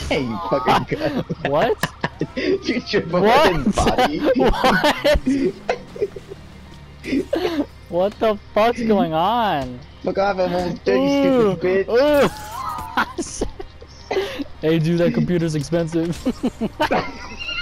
Hey, you fucking gun. What? You trip over What? his body. What? What the fuck's going on? Fuck off, I'm almost done, you stupid bitch. Hey, dude, that computer's expensive.